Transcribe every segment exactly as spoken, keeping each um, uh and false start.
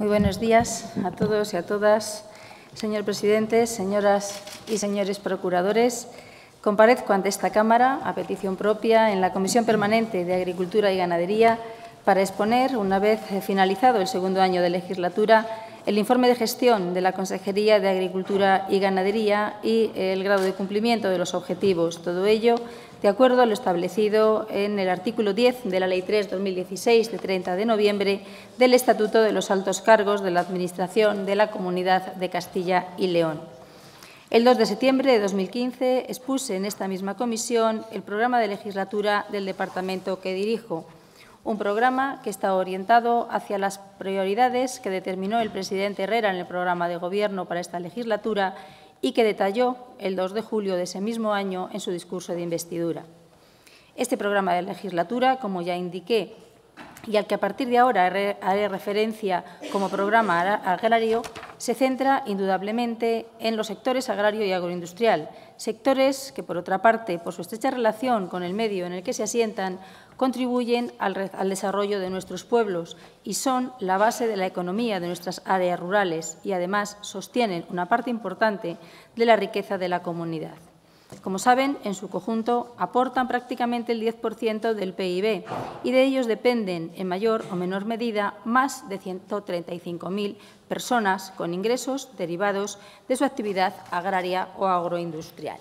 Muy buenos días a todos y a todas. Señor presidente, señoras y señores procuradores, comparezco ante esta Cámara, a petición propia, en la Comisión Permanente de Agricultura y Ganadería para exponer, una vez finalizado el segundo año de legislatura, el informe de gestión de la Consejería de Agricultura y Ganadería y el grado de cumplimiento de los objetivos. Todo ello de acuerdo a lo establecido en el artículo diez de la Ley tres barra dos mil dieciséis, de treinta de noviembre, del Estatuto de los Altos Cargos de la Administración de la Comunidad de Castilla y León. El dos de septiembre de dos mil quince expuse en esta misma comisión el programa de legislatura del departamento que dirijo, un programa que está orientado hacia las prioridades que determinó el presidente Herrera en el programa de Gobierno para esta legislatura y que detalló el dos de julio de ese mismo año en su discurso de investidura. Este programa de legislatura, como ya indiqué, y al que a partir de ahora haré referencia como programa agrario, se centra indudablemente en los sectores agrario y agroindustrial, sectores que, por otra parte, por su estrecha relación con el medio en el que se asientan, contribuyen al, al desarrollo de nuestros pueblos y son la base de la economía de nuestras áreas rurales y, además, sostienen una parte importante de la riqueza de la comunidad. Como saben, en su conjunto aportan prácticamente el diez por ciento del P I B y de ellos dependen, en mayor o menor medida, más de ciento treinta y cinco mil personas con ingresos derivados de su actividad agraria o agroindustrial.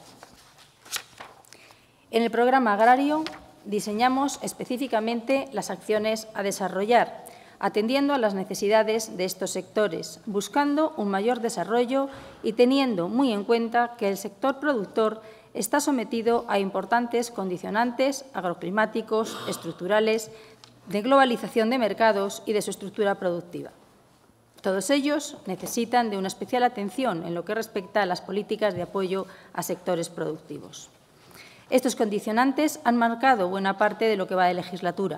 En el programa agrario diseñamos específicamente las acciones a desarrollar, atendiendo a las necesidades de estos sectores, buscando un mayor desarrollo y teniendo muy en cuenta que el sector productor está sometido a importantes condicionantes agroclimáticos, estructurales, de globalización de mercados y de su estructura productiva. Todos ellos necesitan de una especial atención en lo que respecta a las políticas de apoyo a sectores productivos. Estos condicionantes han marcado buena parte de lo que va de legislatura.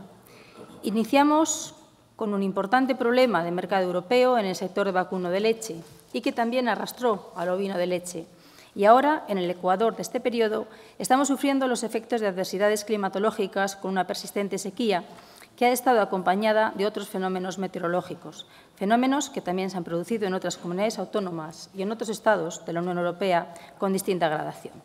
Iniciamos con un importante problema de mercado europeo en el sector de vacuno de leche y que también arrastró al ovino de leche. Y ahora, en el Ecuador de este periodo, estamos sufriendo los efectos de adversidades climatológicas con una persistente sequía que ha estado acompañada de otros fenómenos meteorológicos, fenómenos que también se han producido en otras comunidades autónomas y en otros estados de la Unión Europea con distinta gradación.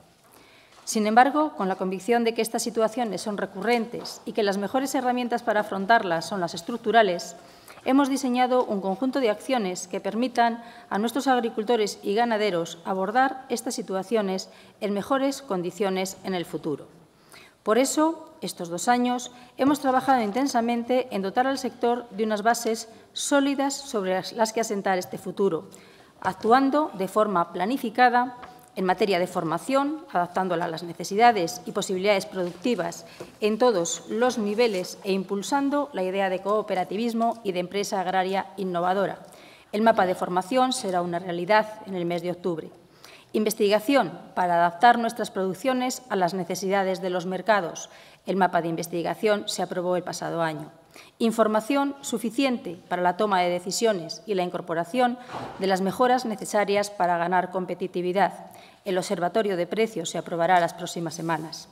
Sin embargo, con la convicción de que estas situaciones son recurrentes y que las mejores herramientas para afrontarlas son las estructurales, hemos diseñado un conjunto de acciones que permitan a nuestros agricultores y ganaderos abordar estas situaciones en mejores condiciones en el futuro. Por eso, estos dos años hemos trabajado intensamente en dotar al sector de unas bases sólidas sobre las que asentar este futuro, actuando de forma planificada en materia de formación, adaptándola a las necesidades y posibilidades productivas en todos los niveles e impulsando la idea de cooperativismo y de empresa agraria innovadora. El mapa de formación será una realidad en el mes de octubre. Investigación para adaptar nuestras producciones a las necesidades de los mercados. El mapa de investigación se aprobó el pasado año. Información suficiente para la toma de decisiones y la incorporación de las mejoras necesarias para ganar competitividad. El Observatorio de Precios se aprobará las próximas semanas.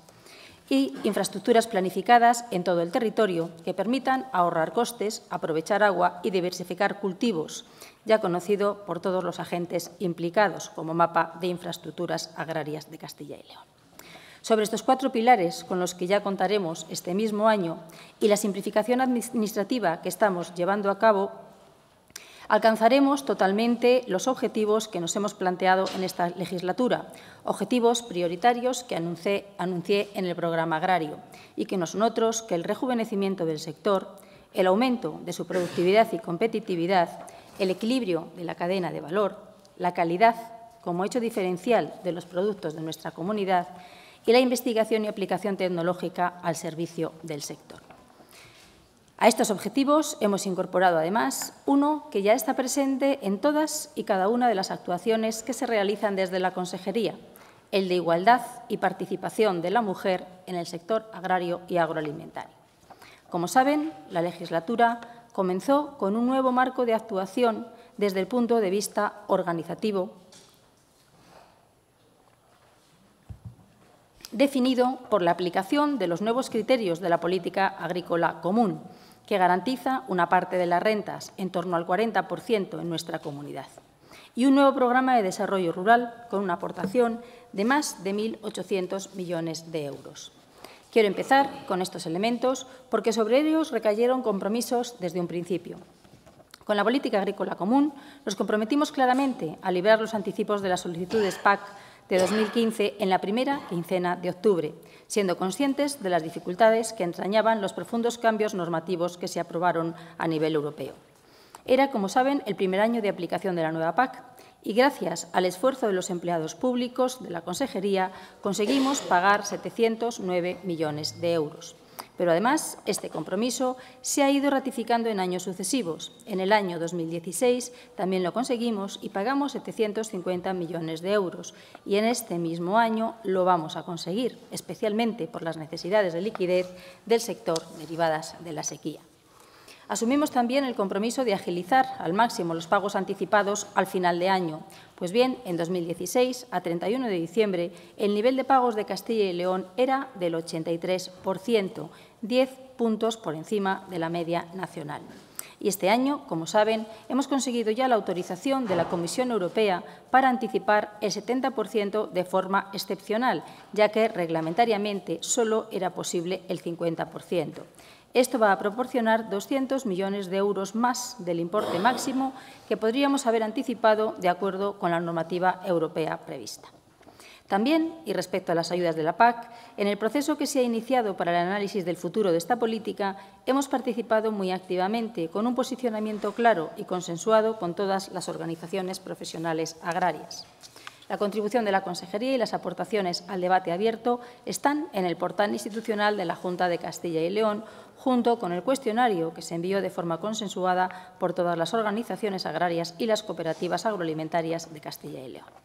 Y infraestructuras planificadas en todo el territorio que permitan ahorrar costes, aprovechar agua y diversificar cultivos, ya conocido por todos los agentes implicados como mapa de infraestructuras agrarias de Castilla y León. Sobre estos cuatro pilares con los que ya contaremos este mismo año y la simplificación administrativa que estamos llevando a cabo, alcanzaremos totalmente los objetivos que nos hemos planteado en esta legislatura, objetivos prioritarios que anuncié, anuncié en el programa agrario y que no son otros que el rejuvenecimiento del sector, el aumento de su productividad y competitividad, el equilibrio de la cadena de valor, la calidad como hecho diferencial de los productos de nuestra comunidad y la investigación y aplicación tecnológica al servicio del sector. A estos objetivos hemos incorporado, además, uno que ya está presente en todas y cada una de las actuaciones que se realizan desde la Consejería, el de igualdad y participación de la mujer en el sector agrario y agroalimentario. Como saben, la legislatura comenzó con un nuevo marco de actuación desde el punto de vista organizativo, definido por la aplicación de los nuevos criterios de la política agrícola común, que garantiza una parte de las rentas, en torno al cuarenta por ciento en nuestra comunidad, y un nuevo programa de desarrollo rural con una aportación de más de mil ochocientos millones de euros. Quiero empezar con estos elementos porque sobre ellos recayeron compromisos desde un principio. Con la política agrícola común nos comprometimos claramente a liberar los anticipos de las solicitudes P A C de dos mil quince en la primera quincena de octubre, siendo conscientes de las dificultades que entrañaban los profundos cambios normativos que se aprobaron a nivel europeo. Era, como saben, el primer año de aplicación de la nueva P A C y, gracias al esfuerzo de los empleados públicos de la Consejería, conseguimos pagar setecientos nueve millones de euros. Pero, además, este compromiso se ha ido ratificando en años sucesivos. En el año dos mil dieciséis también lo conseguimos y pagamos setecientos cincuenta millones de euros. Y en este mismo año lo vamos a conseguir, especialmente por las necesidades de liquidez del sector derivadas de la sequía. Asumimos también el compromiso de agilizar al máximo los pagos anticipados al final de año. Pues bien, en dos mil dieciséis, a treinta y uno de diciembre, el nivel de pagos de Castilla y León era del ochenta y tres por ciento, diez puntos por encima de la media nacional. Y este año, como saben, hemos conseguido ya la autorización de la Comisión Europea para anticipar el setenta por ciento de forma excepcional, ya que reglamentariamente solo era posible el cincuenta por ciento. Esto va a proporcionar doscientos millones de euros más del importe máximo que podríamos haber anticipado de acuerdo con la normativa europea prevista. También, y respecto a las ayudas de la P A C, en el proceso que se ha iniciado para el análisis del futuro de esta política, hemos participado muy activamente, con un posicionamiento claro y consensuado con todas las organizaciones profesionales agrarias. La contribución de la Consejería y las aportaciones al debate abierto están en el portal institucional de la Junta de Castilla y León, junto con el cuestionario que se envió de forma consensuada por todas las organizaciones agrarias y las cooperativas agroalimentarias de Castilla y León.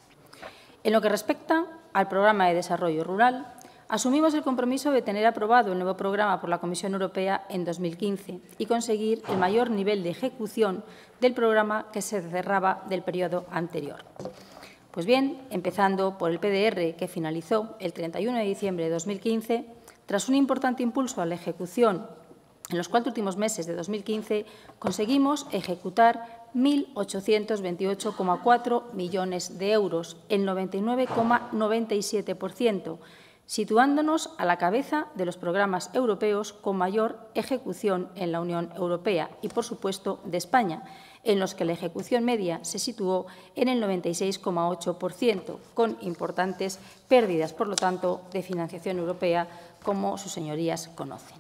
En lo que respecta al Programa de Desarrollo Rural, asumimos el compromiso de tener aprobado el nuevo programa por la Comisión Europea en dos mil quince y conseguir el mayor nivel de ejecución del programa que se cerraba del periodo anterior. Pues bien, empezando por el P D R, que finalizó el treinta y uno de diciembre de dos mil quince, tras un importante impulso a la ejecución en los cuatro últimos meses de dos mil quince, conseguimos ejecutar mil ochocientos veintiocho coma cuatro millones de euros, el noventa y nueve coma noventa y siete por ciento, situándonos a la cabeza de los programas europeos con mayor ejecución en la Unión Europea y, por supuesto, de España, en los que la ejecución media se situó en el noventa y seis coma ocho por ciento, con importantes pérdidas, por lo tanto, de financiación europea, como sus señorías conocen.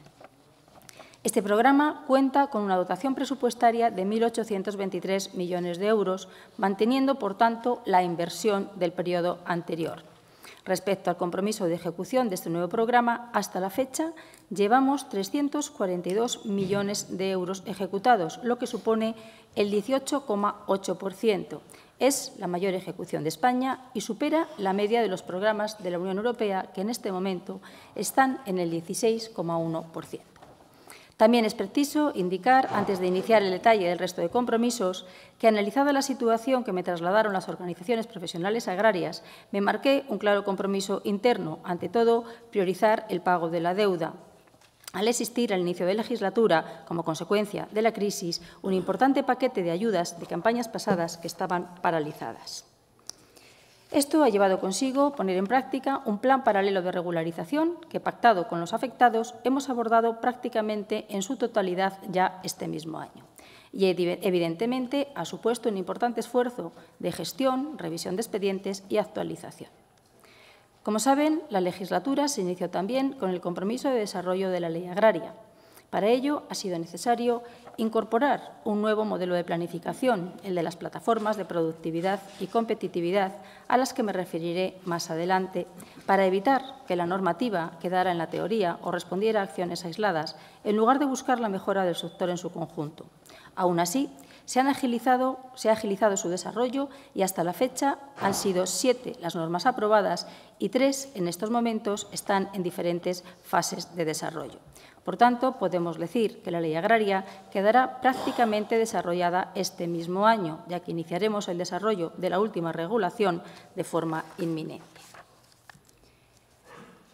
Este programa cuenta con una dotación presupuestaria de mil ochocientos veintitrés millones de euros, manteniendo, por tanto, la inversión del periodo anterior. Respecto al compromiso de ejecución de este nuevo programa, hasta la fecha llevamos trescientos cuarenta y dos millones de euros ejecutados, lo que supone el dieciocho coma ocho por ciento. Es la mayor ejecución de España y supera la media de los programas de la Unión Europea, que en este momento están en el dieciséis coma uno por ciento. También es preciso indicar, antes de iniciar el detalle del resto de compromisos, que, analizada la situación que me trasladaron las organizaciones profesionales agrarias, me marqué un claro compromiso interno, ante todo, priorizar el pago de la deuda. Al existir al inicio de legislatura, como consecuencia de la crisis, un importante paquete de ayudas de campañas pasadas que estaban paralizadas. Esto ha llevado consigo poner en práctica un plan paralelo de regularización que, pactado con los afectados, hemos abordado prácticamente en su totalidad ya este mismo año. Y, evidentemente, ha supuesto un importante esfuerzo de gestión, revisión de expedientes y actualización. Como saben, la legislatura se inició también con el compromiso de desarrollo de la Ley Agraria. Para ello, ha sido necesario incorporar un nuevo modelo de planificación, el de las plataformas de productividad y competitividad, a las que me referiré más adelante, para evitar que la normativa quedara en la teoría o respondiera a acciones aisladas, en lugar de buscar la mejora del sector en su conjunto. Aún así, se, han agilizado, se ha agilizado su desarrollo y, hasta la fecha, han sido siete las normas aprobadas y tres, en estos momentos, están en diferentes fases de desarrollo. Por tanto, podemos decir que la Ley Agraria quedará prácticamente desarrollada este mismo año, ya que iniciaremos el desarrollo de la última regulación de forma inminente.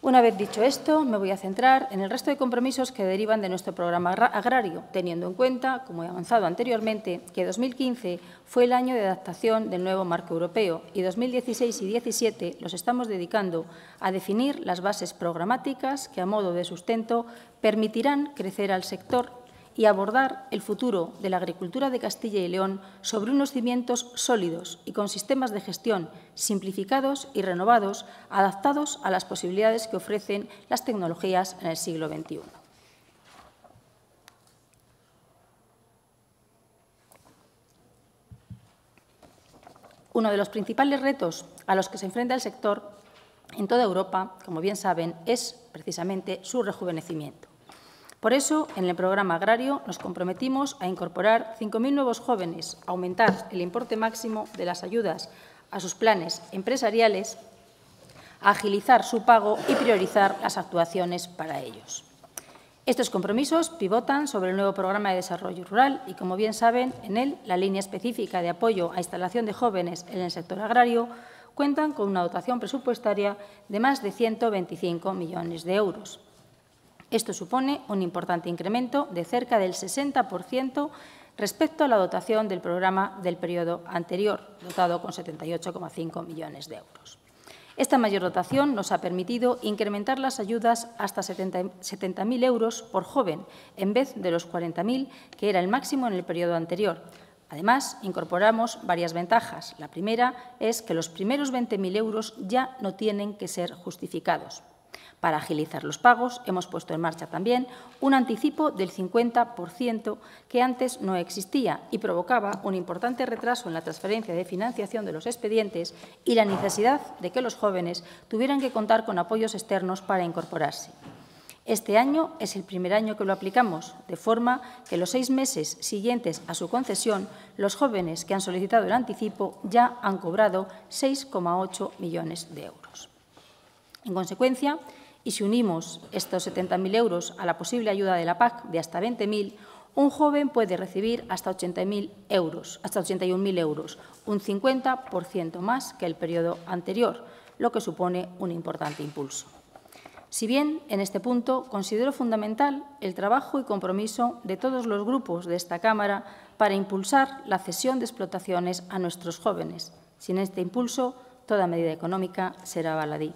Una vez dicho esto, me voy a centrar en el resto de compromisos que derivan de nuestro programa agrario, teniendo en cuenta, como he avanzado anteriormente, que dos mil quince fue el año de adaptación del nuevo marco europeo y dos mil dieciséis y dos mil diecisiete los estamos dedicando a definir las bases programáticas que, a modo de sustento, permitirán crecer al sector y abordar el futuro de la agricultura de Castilla y León sobre unos cimientos sólidos y con sistemas de gestión simplificados y renovados, adaptados a las posibilidades que ofrecen las tecnologías en el siglo veintiuno. Uno de los principales retos a los que se enfrenta el sector en toda Europa, como bien saben, es precisamente su rejuvenecimiento. Por eso, en el programa agrario nos comprometimos a incorporar cinco mil nuevos jóvenes, aumentar el importe máximo de las ayudas a sus planes empresariales, a agilizar su pago y priorizar las actuaciones para ellos. Estos compromisos pivotan sobre el nuevo Programa de Desarrollo Rural y, como bien saben, en él la línea específica de apoyo a instalación de jóvenes en el sector agrario cuentan con una dotación presupuestaria de más de ciento veinticinco millones de euros. Esto supone un importante incremento de cerca del sesenta por ciento respecto a la dotación del programa del periodo anterior, dotado con setenta y ocho coma cinco millones de euros. Esta mayor dotación nos ha permitido incrementar las ayudas hasta setenta mil euros por joven, en vez de los cuarenta mil, que era el máximo en el periodo anterior. Además, incorporamos varias ventajas. La primera es que los primeros veinte mil euros ya no tienen que ser justificados. Para agilizar los pagos, hemos puesto en marcha también un anticipo del cincuenta por ciento que antes no existía y provocaba un importante retraso en la transferencia de financiación de los expedientes y la necesidad de que los jóvenes tuvieran que contar con apoyos externos para incorporarse. Este año es el primer año que lo aplicamos, de forma que los seis meses siguientes a su concesión, los jóvenes que han solicitado el anticipo ya han cobrado seis coma ocho millones de euros. En consecuencia, y si unimos estos setenta mil euros a la posible ayuda de la P A C de hasta veinte mil, un joven puede recibir hasta ochenta mil euros, hasta ochenta y un mil euros, un cincuenta por ciento más que el periodo anterior, lo que supone un importante impulso. Si bien, en este punto, considero fundamental el trabajo y compromiso de todos los grupos de esta Cámara para impulsar la cesión de explotaciones a nuestros jóvenes. Sin este impulso, toda medida económica será baladí.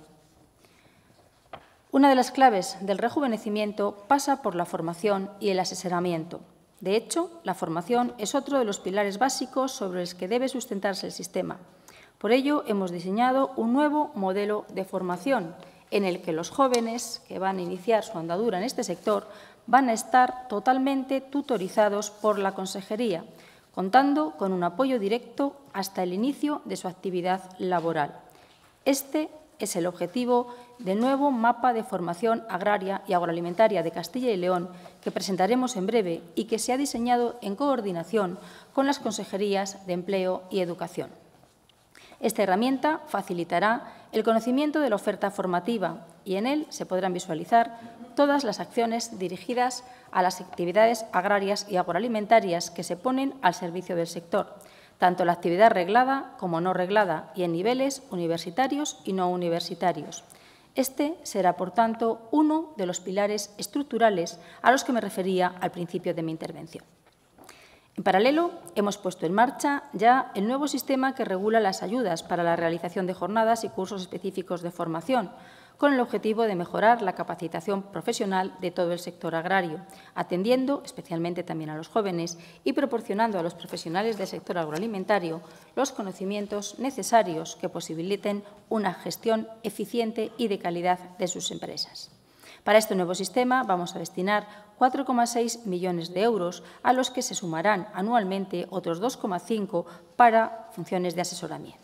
Una de las claves del rejuvenecimiento pasa por la formación y el asesoramiento. De hecho, la formación es otro de los pilares básicos sobre los que debe sustentarse el sistema. Por ello, hemos diseñado un nuevo modelo de formación en el que los jóvenes que van a iniciar su andadura en este sector van a estar totalmente tutorizados por la Consejería, contando con un apoyo directo hasta el inicio de su actividad laboral. Este es el objetivo del nuevo mapa de formación agraria y agroalimentaria de Castilla y León que presentaremos en breve y que se ha diseñado en coordinación con las consejerías de Empleo y Educación. Esta herramienta facilitará el conocimiento de la oferta formativa y en él se podrán visualizar todas las acciones dirigidas a las actividades agrarias y agroalimentarias que se ponen al servicio del sector, tanto la actividad reglada como no reglada y en niveles universitarios y no universitarios. Este será, por tanto, uno de los pilares estructurales a los que me refería al principio de mi intervención. En paralelo, hemos puesto en marcha ya el nuevo sistema que regula las ayudas para la realización de jornadas y cursos específicos de formación, con el objetivo de mejorar la capacitación profesional de todo el sector agrario, atendiendo especialmente también a los jóvenes y proporcionando a los profesionales del sector agroalimentario los conocimientos necesarios que posibiliten una gestión eficiente y de calidad de sus empresas. Para este nuevo sistema vamos a destinar cuatro coma seis millones de euros, a los que se sumarán anualmente otros dos coma cinco para funciones de asesoramiento.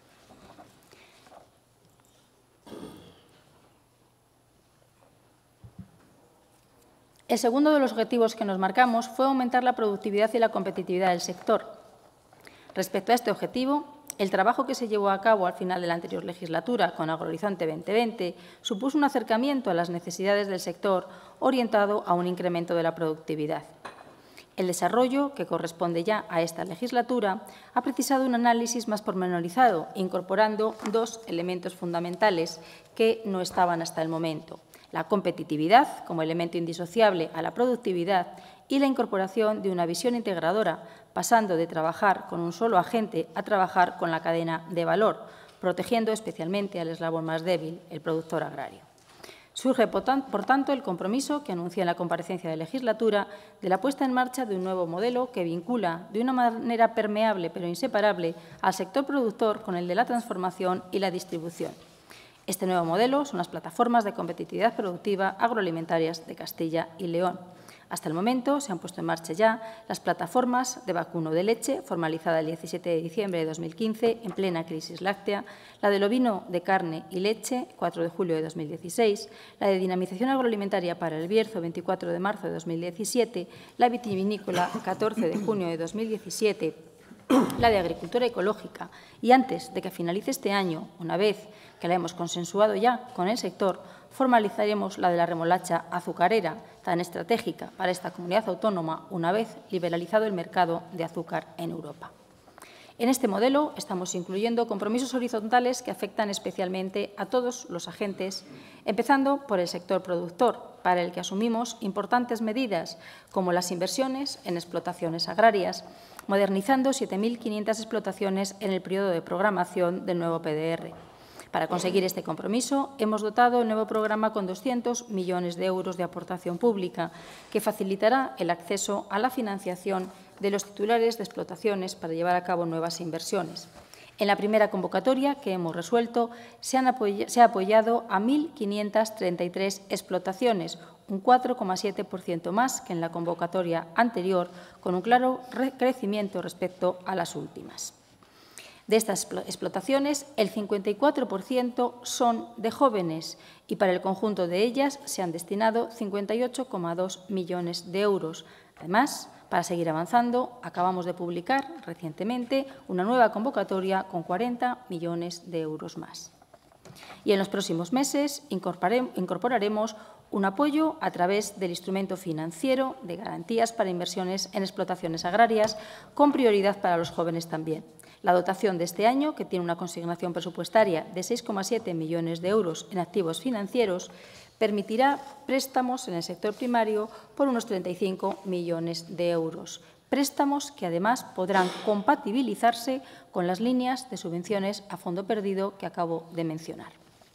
El segundo de los objetivos que nos marcamos fue aumentar la productividad y la competitividad del sector. Respecto a este objetivo, el trabajo que se llevó a cabo al final de la anterior legislatura con Agrohorizonte veinte veinte supuso un acercamiento a las necesidades del sector orientado a un incremento de la productividad. El desarrollo, que corresponde ya a esta legislatura, ha precisado un análisis más pormenorizado, incorporando dos elementos fundamentales que no estaban hasta el momento: la competitividad como elemento indisociable a la productividad y la incorporación de una visión integradora, pasando de trabajar con un solo agente a trabajar con la cadena de valor, protegiendo especialmente al eslabón más débil, el productor agrario. Surge, por tanto, el compromiso que anuncié en la comparecencia de legislatura de la puesta en marcha de un nuevo modelo que vincula de una manera permeable pero inseparable al sector productor con el de la transformación y la distribución. Este nuevo modelo son las plataformas de competitividad productiva agroalimentarias de Castilla y León. Hasta el momento se han puesto en marcha ya las plataformas de vacuno de leche, formalizada el diecisiete de diciembre de dos mil quince, en plena crisis láctea, la del ovino de carne y leche, cuatro de julio de dos mil dieciséis, la de dinamización agroalimentaria para el Bierzo, veinticuatro de marzo de dos mil diecisiete, la vitivinícola, catorce de junio de dos mil diecisiete, la de agricultura ecológica, y antes de que finalice este año, una vez que la hemos consensuado ya con el sector, formalizaremos la de la remolacha azucarera, tan estratégica para esta comunidad autónoma, una vez liberalizado el mercado de azúcar en Europa. En este modelo estamos incluyendo compromisos horizontales que afectan especialmente a todos los agentes, empezando por el sector productor, para el que asumimos importantes medidas, como las inversiones en explotaciones agrarias, modernizando siete mil quinientas explotaciones en el periodo de programación del nuevo P D R. Para conseguir este compromiso, hemos dotado el nuevo programa con doscientos millones de euros de aportación pública, que facilitará el acceso a la financiación de los titulares de explotaciones para llevar a cabo nuevas inversiones. En la primera convocatoria que hemos resuelto, se, han apoy- se ha apoyado a mil quinientas treinta y tres explotaciones, un cuatro coma siete por ciento más que en la convocatoria anterior, con un claro crecimiento respecto a las últimas. De estas explotaciones, el cincuenta y cuatro por ciento son de jóvenes y para el conjunto de ellas se han destinado cincuenta y ocho coma dos millones de euros. Además, para seguir avanzando, acabamos de publicar recientemente una nueva convocatoria con cuarenta millones de euros más. Y en los próximos meses incorporaremos un apoyo a través del instrumento financiero de garantías para inversiones en explotaciones agrarias, con prioridad para los jóvenes también. La dotación de este año, que tiene una consignación presupuestaria de seis coma siete millones de euros en activos financieros, permitirá préstamos en el sector primario por unos treinta y cinco millones de euros. Préstamos que, además, podrán compatibilizarse con las líneas de subvenciones a fondo perdido que acabo de mencionar.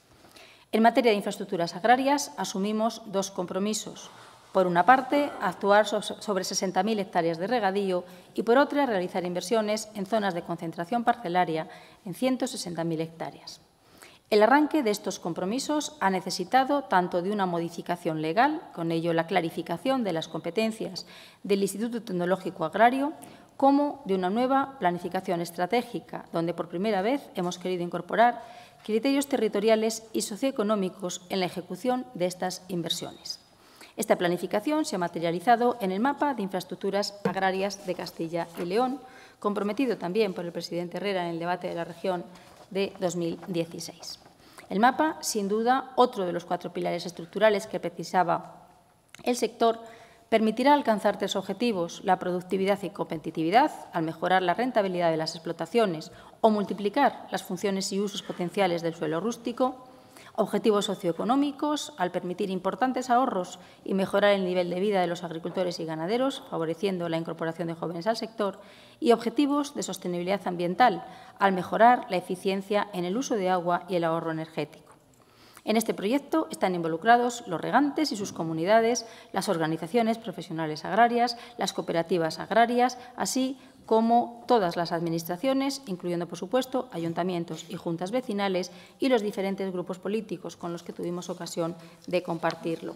En materia de infraestructuras agrarias, asumimos dos compromisos. Por una parte, actuar sobre sesenta mil hectáreas de regadío y, por otra, realizar inversiones en zonas de concentración parcelaria en ciento sesenta mil hectáreas. El arranque de estos compromisos ha necesitado tanto de una modificación legal, con ello la clarificación de las competencias del Instituto Tecnológico Agrario, como de una nueva planificación estratégica, donde por primera vez hemos querido incorporar criterios territoriales y socioeconómicos en la ejecución de estas inversiones. Esta planificación se ha materializado en el Mapa de Infraestructuras Agrarias de Castilla y León, comprometido también por el presidente Herrera en el debate de la región de dos mil dieciséis. El mapa, sin duda, otro de los cuatro pilares estructurales que precisaba el sector, permitirá alcanzar tres objetivos: la productividad y competitividad, al mejorar la rentabilidad de las explotaciones o multiplicar las funciones y usos potenciales del suelo rústico; objetivos socioeconómicos, al permitir importantes ahorros y mejorar el nivel de vida de los agricultores y ganaderos, favoreciendo la incorporación de jóvenes al sector; y objetivos de sostenibilidad ambiental, al mejorar la eficiencia en el uso de agua y el ahorro energético. En este proyecto están involucrados los regantes y sus comunidades, las organizaciones profesionales agrarias, las cooperativas agrarias, así como todas las administraciones, incluyendo, por supuesto, ayuntamientos y juntas vecinales y los diferentes grupos políticos con los que tuvimos ocasión de compartirlo.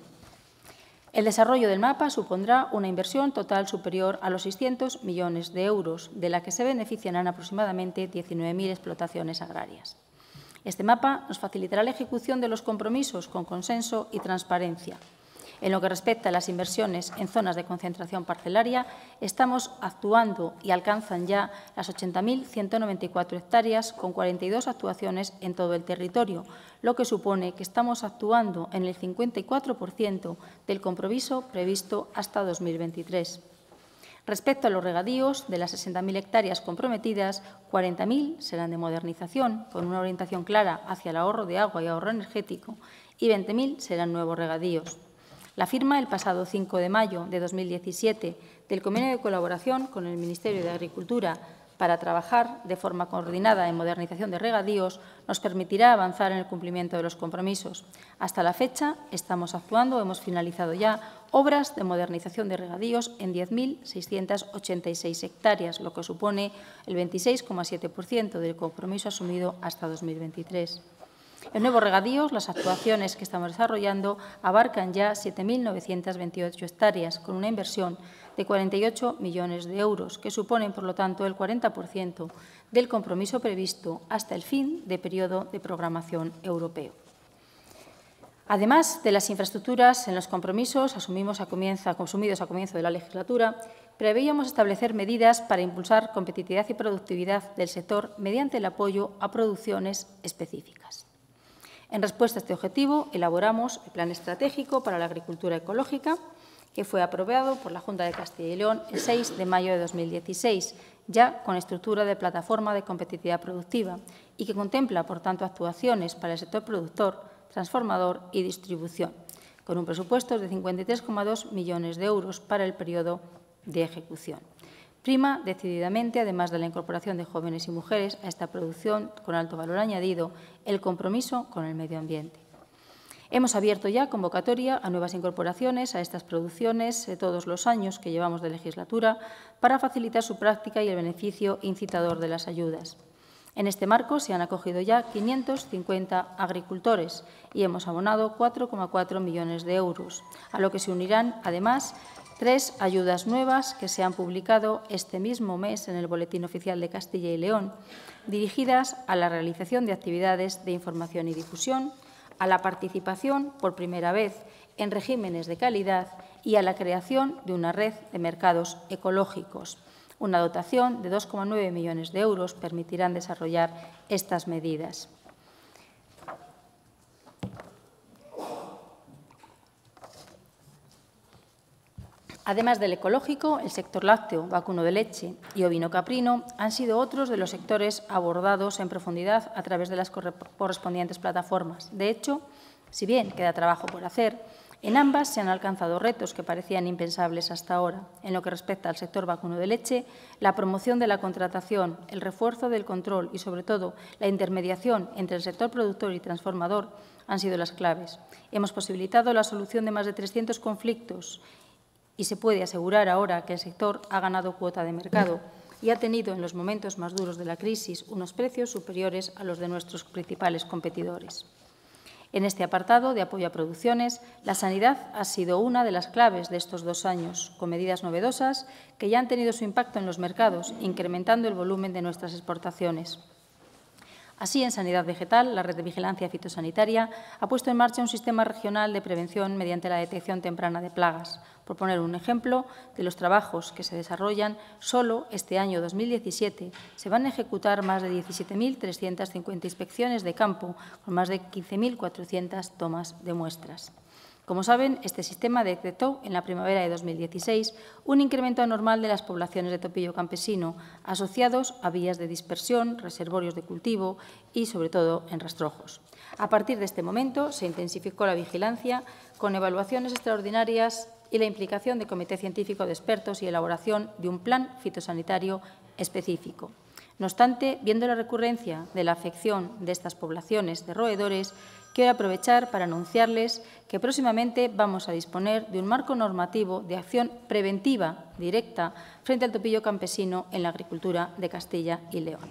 El desarrollo del mapa supondrá una inversión total superior a los seiscientos millones de euros, de la que se beneficiarán aproximadamente diecinueve mil explotaciones agrarias. Este mapa nos facilitará la ejecución de los compromisos con consenso y transparencia. En lo que respecta a las inversiones en zonas de concentración parcelaria, estamos actuando y alcanzan ya las ochenta mil ciento noventa y cuatro hectáreas, con cuarenta y dos actuaciones en todo el territorio, lo que supone que estamos actuando en el cincuenta y cuatro por ciento del compromiso previsto hasta dos mil veintitrés. Respecto a los regadíos, de las sesenta mil hectáreas comprometidas, cuarenta mil serán de modernización, con una orientación clara hacia el ahorro de agua y ahorro energético, y veinte mil serán nuevos regadíos. La firma el pasado cinco de mayo de dos mil diecisiete del convenio de colaboración con el Ministerio de Agricultura para trabajar de forma coordinada en modernización de regadíos nos permitirá avanzar en el cumplimiento de los compromisos. Hasta la fecha estamos actuando, hemos finalizado ya obras de modernización de regadíos en diez mil seiscientas ochenta y seis hectáreas, lo que supone el veintiséis coma siete por ciento del compromiso asumido hasta dos mil veintitrés. En nuevos regadíos, las actuaciones que estamos desarrollando abarcan ya siete mil novecientas veintiocho hectáreas, con una inversión de cuarenta y ocho millones de euros, que suponen, por lo tanto, el cuarenta por ciento del compromiso previsto hasta el fin de periodo de programación europeo. Además de las infraestructuras, en los compromisos asumimos a comienzo, consumidos a comienzo de la legislatura, preveíamos establecer medidas para impulsar competitividad y productividad del sector mediante el apoyo a producciones específicas. En respuesta a este objetivo, elaboramos el Plan Estratégico para la Agricultura Ecológica, que fue aprobado por la Junta de Castilla y León el seis de mayo de dos mil dieciséis, ya con estructura de plataforma de competitividad productiva y que contempla, por tanto, actuaciones para el sector productor, transformador y distribución, con un presupuesto de cincuenta y tres coma dos millones de euros para el periodo de ejecución. Prima decididamente, además de la incorporación de jóvenes y mujeres a esta producción con alto valor añadido, el compromiso con el medio ambiente. Hemos abierto ya convocatoria a nuevas incorporaciones a estas producciones de todos los años que llevamos de legislatura para facilitar su práctica y el beneficio incitador de las ayudas. En este marco se han acogido ya quinientos cincuenta agricultores y hemos abonado cuatro coma cuatro millones de euros, a lo que se unirán, además, tres ayudas nuevas que se han publicado este mismo mes en el Boletín Oficial de Castilla y León, dirigidas a la realización de actividades de información y difusión, a la participación por primera vez en regímenes de calidad y a la creación de una red de mercados ecológicos. Una dotación de dos coma nueve millones de euros permitirán desarrollar estas medidas. Además del ecológico, el sector lácteo, vacuno de leche y ovino caprino han sido otros de los sectores abordados en profundidad a través de las correspondientes plataformas. De hecho, si bien queda trabajo por hacer, en ambas se han alcanzado retos que parecían impensables hasta ahora. En lo que respecta al sector vacuno de leche, la promoción de la contratación, el refuerzo del control y, sobre todo, la intermediación entre el sector productor y transformador han sido las claves. Hemos posibilitado la solución de más de trescientos conflictos y se puede asegurar ahora que el sector ha ganado cuota de mercado y ha tenido en los momentos más duros de la crisis unos precios superiores a los de nuestros principales competidores. En este apartado de apoyo a producciones, la sanidad ha sido una de las claves de estos dos años, con medidas novedosas que ya han tenido su impacto en los mercados, incrementando el volumen de nuestras exportaciones. Así, en sanidad vegetal, la Red de Vigilancia Fitosanitaria ha puesto en marcha un sistema regional de prevención mediante la detección temprana de plagas. Por poner un ejemplo de los trabajos que se desarrollan, solo este año dos mil diecisiete se van a ejecutar más de diecisiete mil trescientas cincuenta inspecciones de campo, con más de quince mil cuatrocientas tomas de muestras. Como saben, este sistema detectó en la primavera de dos mil dieciséis un incremento anormal de las poblaciones de topillo campesino asociados a vías de dispersión, reservorios de cultivo y, sobre todo, en rastrojos. A partir de este momento, se intensificó la vigilancia con evaluaciones extraordinarias y la implicación de comité científico de expertos y elaboración de un plan fitosanitario específico. No obstante, viendo la recurrencia de la afección de estas poblaciones de roedores, quiero aprovechar para anunciarles que próximamente vamos a disponer de un marco normativo de acción preventiva directa frente al topillo campesino en la agricultura de Castilla y León.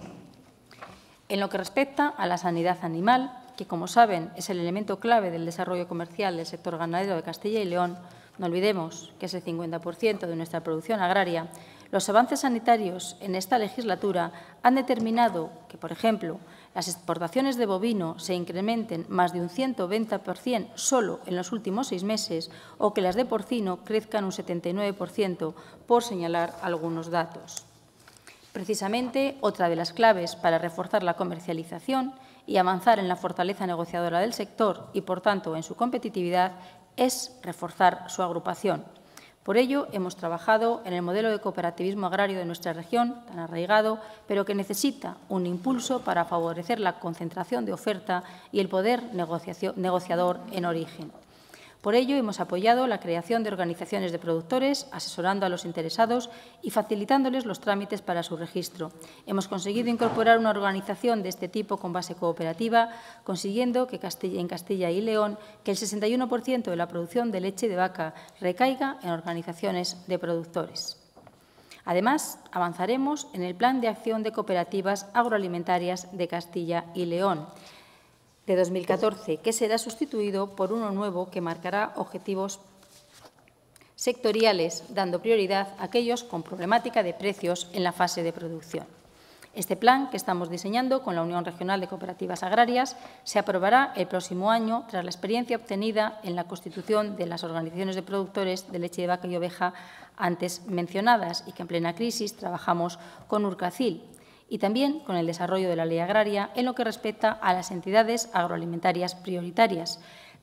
En lo que respecta a la sanidad animal, que, como saben, es el elemento clave del desarrollo comercial del sector ganadero de Castilla y León, no olvidemos que es el cincuenta por ciento de nuestra producción agraria, los avances sanitarios en esta legislatura han determinado que, por ejemplo, las exportaciones de bovino se incrementen más de un ciento veinte por ciento solo en los últimos seis meses o que las de porcino crezcan un setenta y nueve por ciento, por señalar algunos datos. Precisamente, otra de las claves para reforzar la comercialización y avanzar en la fortaleza negociadora del sector y, por tanto, en su competitividad, es reforzar su agrupación. Por ello, hemos trabajado en el modelo de cooperativismo agrario de nuestra región, tan arraigado, pero que necesita un impulso para favorecer la concentración de oferta y el poder negociador en origen. Por ello, hemos apoyado la creación de organizaciones de productores, asesorando a los interesados y facilitándoles los trámites para su registro. Hemos conseguido incorporar una organización de este tipo con base cooperativa, consiguiendo que en Castilla y León que el sesenta y uno por ciento de la producción de leche de vaca recaiga en organizaciones de productores. Además, avanzaremos en el Plan de Acción de Cooperativas Agroalimentarias de Castilla y León, de dos mil catorce, que será sustituido por uno nuevo que marcará objetivos sectoriales, dando prioridad a aquellos con problemática de precios en la fase de producción. Este plan, que estamos diseñando con la Unión Regional de Cooperativas Agrarias, se aprobará el próximo año tras la experiencia obtenida en la constitución de las organizaciones de productores de leche de vaca y oveja antes mencionadas y que en plena crisis trabajamos con Urcacil, y también con el desarrollo de la ley agraria en lo que respecta a las entidades agroalimentarias prioritarias,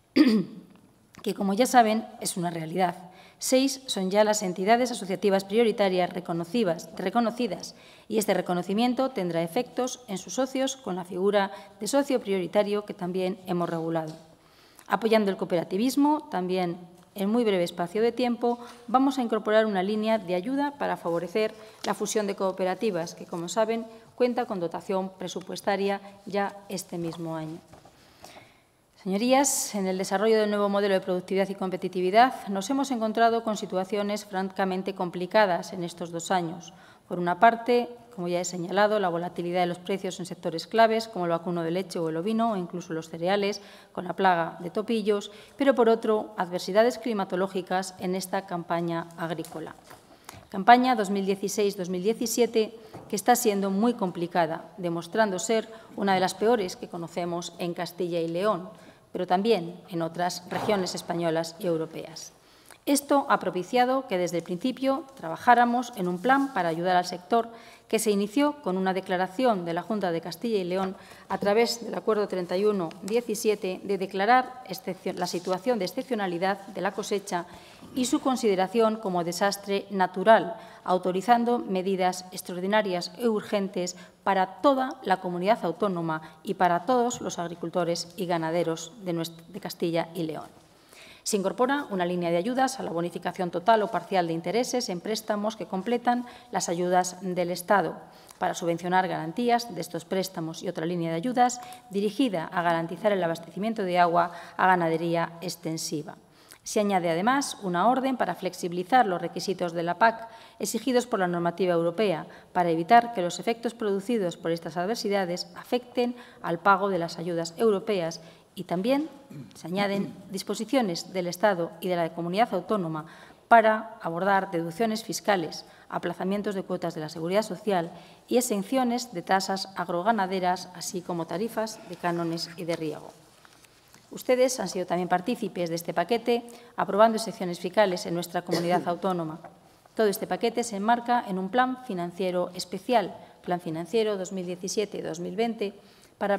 que, como ya saben, es una realidad. Seis son ya las entidades asociativas prioritarias reconocidas, reconocidas y este reconocimiento tendrá efectos en sus socios con la figura de socio prioritario que también hemos regulado. Apoyando el cooperativismo, también en muy breve espacio de tiempo, vamos a incorporar una línea de ayuda para favorecer la fusión de cooperativas, que, como saben, cuenta con dotación presupuestaria ya este mismo año. Señorías, en el desarrollo del nuevo modelo de productividad y competitividad nos hemos encontrado con situaciones francamente complicadas en estos dos años. Por una parte, como ya he señalado, la volatilidad de los precios en sectores claves, como el vacuno de leche o el ovino, o incluso los cereales, con la plaga de topillos, pero, por otro, adversidades climatológicas en esta campaña agrícola. Campaña dos mil dieciséis dos mil diecisiete, que está siendo muy complicada, demostrando ser una de las peores que conocemos en Castilla y León, pero también en otras regiones españolas y europeas. Esto ha propiciado que desde el principio trabajáramos en un plan para ayudar al sector que se inició con una declaración de la Junta de Castilla y León a través del Acuerdo treinta y uno diecisiete de declarar la situación de excepcionalidad de la cosecha y su consideración como desastre natural, autorizando medidas extraordinarias e urgentes para toda la comunidad autónoma y para todos los agricultores y ganaderos de Castilla y León. Se incorpora una línea de ayudas a la bonificación total o parcial de intereses en préstamos que completan las ayudas del Estado para subvencionar garantías de estos préstamos y otra línea de ayudas dirigida a garantizar el abastecimiento de agua a ganadería extensiva. Se añade, además, una orden para flexibilizar los requisitos de la P A C exigidos por la normativa europea para evitar que los efectos producidos por estas adversidades afecten al pago de las ayudas europeas. Y también se añaden disposiciones del Estado y de la comunidad autónoma para abordar deducciones fiscales, aplazamientos de cuotas de la Seguridad Social y exenciones de tasas agroganaderas, así como tarifas de cánones y de riego. Ustedes han sido también partícipes de este paquete, aprobando exenciones fiscales en nuestra comunidad autónoma. Todo este paquete se enmarca en un plan financiero especial, Plan Financiero dos mil diecisiete dos mil veinte, para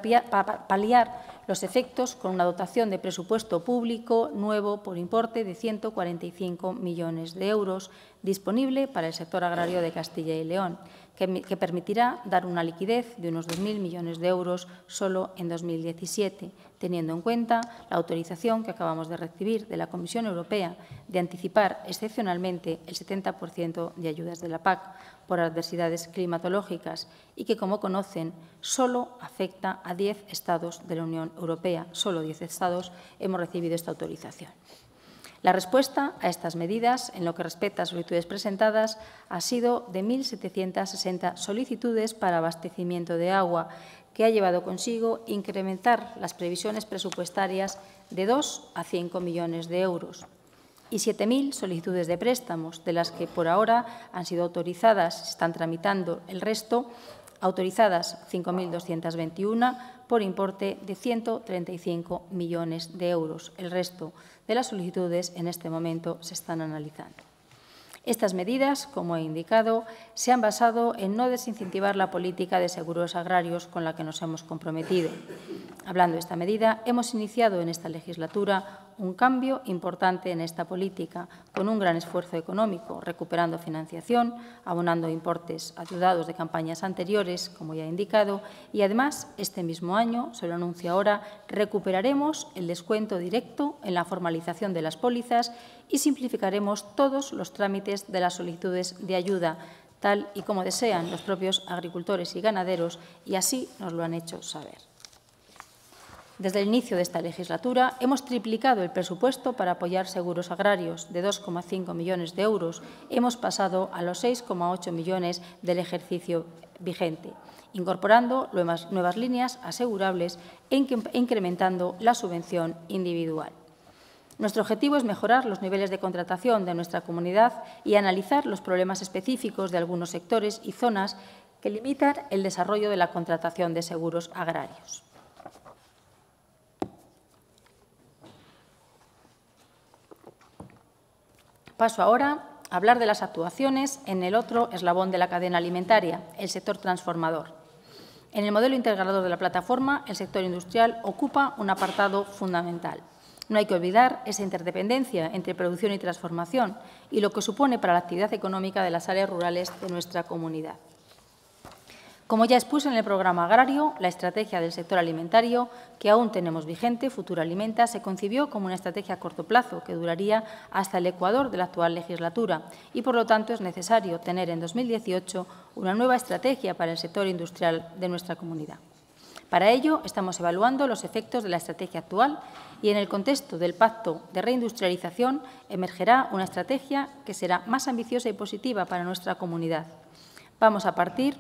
paliar los efectos con una dotación de presupuesto público nuevo por importe de ciento cuarenta y cinco millones de euros disponible para el sector agrario de Castilla y León, que, que permitirá dar una liquidez de unos dos mil millones de euros solo en dos mil diecisiete, teniendo en cuenta la autorización que acabamos de recibir de la Comisión Europea de anticipar excepcionalmente el setenta por ciento de ayudas de la P A C por adversidades climatológicas y que, como conocen, solo afecta a diez Estados de la Unión Europea. Solo diez Estados hemos recibido esta autorización. La respuesta a estas medidas, en lo que respecta a solicitudes presentadas, ha sido de mil setecientas sesenta solicitudes para abastecimiento de agua, que ha llevado consigo incrementar las previsiones presupuestarias de dos a cinco millones de euros. Y siete mil solicitudes de préstamos, de las que por ahora han sido autorizadas, se están tramitando el resto, autorizadas cinco mil doscientas veintiuno por importe de ciento treinta y cinco millones de euros. El resto de las solicitudes en este momento se están analizando. Estas medidas, como he indicado, se han basado en no desincentivar la política de seguros agrarios con la que nos hemos comprometido. Hablando de esta medida, hemos iniciado en esta legislatura un cambio importante en esta política, con un gran esfuerzo económico, recuperando financiación, abonando importes ayudados de campañas anteriores, como ya he indicado, y además, este mismo año, se lo anuncio ahora, recuperaremos el descuento directo en la formalización de las pólizas y simplificaremos todos los trámites de las solicitudes de ayuda, tal y como desean los propios agricultores y ganaderos, y así nos lo han hecho saber. Desde el inicio de esta legislatura hemos triplicado el presupuesto para apoyar seguros agrarios. De dos coma cinco millones de euros hemos pasado a los seis coma ocho millones del ejercicio vigente, incorporando nuevas, nuevas líneas asegurables e incrementando la subvención individual. Nuestro objetivo es mejorar los niveles de contratación de nuestra comunidad y analizar los problemas específicos de algunos sectores y zonas que limitan el desarrollo de la contratación de seguros agrarios. Paso ahora a hablar de las actuaciones en el otro eslabón de la cadena alimentaria, el sector transformador. En el modelo integrador de la plataforma, el sector industrial ocupa un apartado fundamental. No hay que olvidar esa interdependencia entre producción y transformación y lo que supone para la actividad económica de las áreas rurales de nuestra comunidad. Como ya expuse en el programa agrario, la estrategia del sector alimentario, que aún tenemos vigente, Futuro Alimenta, se concibió como una estrategia a corto plazo que duraría hasta el ecuador de la actual legislatura y, por lo tanto, es necesario tener en dos mil dieciocho una nueva estrategia para el sector industrial de nuestra comunidad. Para ello, estamos evaluando los efectos de la estrategia actual y, en el contexto del Pacto de Reindustrialización, emergerá una estrategia que será más ambiciosa y positiva para nuestra comunidad. Vamos a partir